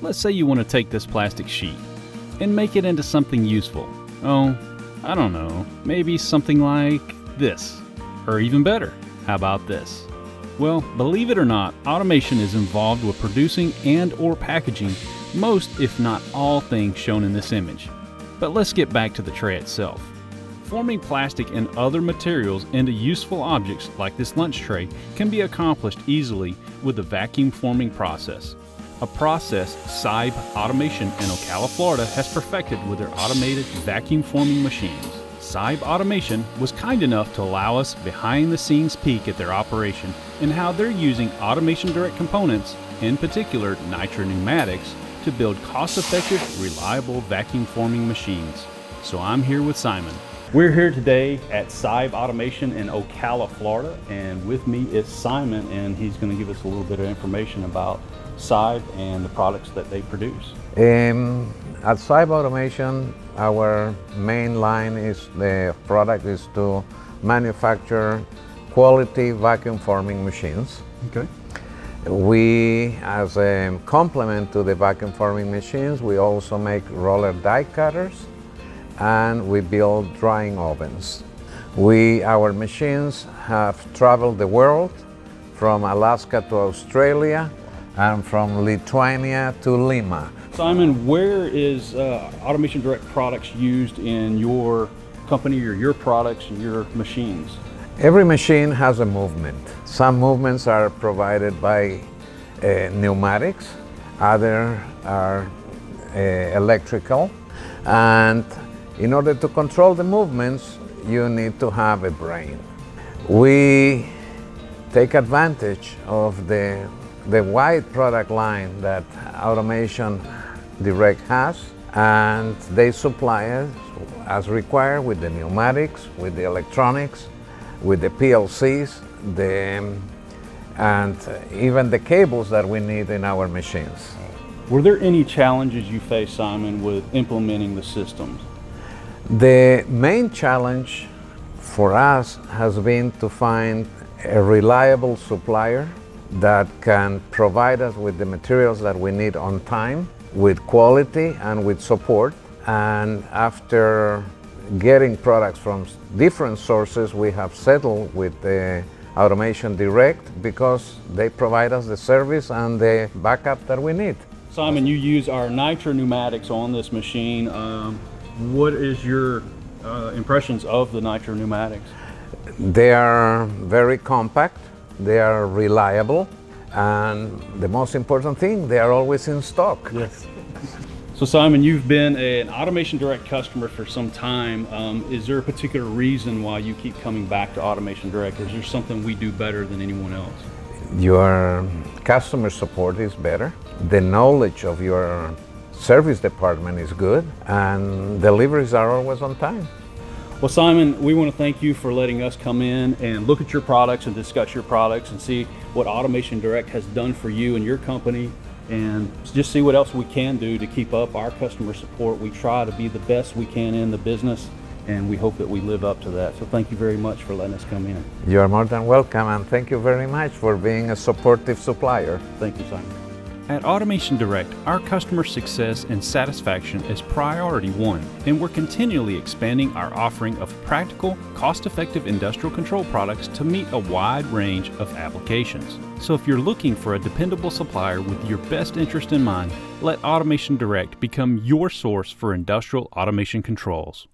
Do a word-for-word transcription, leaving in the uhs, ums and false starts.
Let's say you want to take this plastic sheet and make it into something useful. Oh, I don't know, maybe something like this. Or even better, how about this? Well, believe it or not, automation is involved with producing and or packaging most, if not all, things shown in this image. But let's get back to the tray itself. Forming plastic and other materials into useful objects like this lunch tray can be accomplished easily with the vacuum forming process. A process SIBE Automation in Ocala, Florida has perfected with their automated vacuum forming machines. SIBE Automation was kind enough to allow us behind the scenes peek at their operation and how they're using AutomationDirect components, in particular NITRA Pneumatics, to build cost-effective, reliable vacuum forming machines. So I'm here with Simon. We're here today at SIBE Automation in Ocala, Florida, and with me is Simon, and he's going to give us a little bit of information about SIBE and the products that they produce. Um, at SIBE Automation, our main line is the product is to manufacture quality vacuum forming machines. Okay. We, as a complement to the vacuum forming machines, we also make roller die cutters, and we build drying ovens. We, our machines have traveled the world from Alaska to Australia and from Lithuania to Lima. Simon, where is uh, AutomationDirect products used in your company or your products and your machines? Every machine has a movement. Some movements are provided by uh, pneumatics, others are uh, electrical, and in order to control the movements, you need to have a brain. We take advantage of the, the wide product line that AutomationDirect has, and they supply us as required with the pneumatics, with the electronics, with the P L Cs, the, and even the cables that we need in our machines. Were there any challenges you faced, Simon, with implementing the systems? The main challenge for us has been to find a reliable supplier that can provide us with the materials that we need on time, with quality and with support. And after getting products from different sources, we have settled with the AutomationDirect because they provide us the service and the backup that we need. Simon, you use our NITRA pneumatics on this machine. Um, what is your uh, impressions of the NITRA pneumatics? They are very compact, they are reliable, and the most important thing, they are always in stock. Yes. So Simon, you've been an AutomationDirect customer for some time. Um, is there a particular reason why you keep coming back to AutomationDirect? Is there something we do better than anyone else? Your customer support is better. The knowledge of your service department is good, and deliveries are always on time. Well, Simon, we want to thank you for letting us come in and look at your products and discuss your products and see what AutomationDirect has done for you and your company, and just see what else we can do to keep up our customer support. We try to be the best we can in the business, and we hope that we live up to that. So thank you very much for letting us come in. You are more than welcome, and thank you very much for being a supportive supplier. Thank you, Simon. At AutomationDirect, our customer success and satisfaction is priority one, and we're continually expanding our offering of practical, cost-effective industrial control products to meet a wide range of applications. So if you're looking for a dependable supplier with your best interest in mind, let AutomationDirect become your source for industrial automation controls.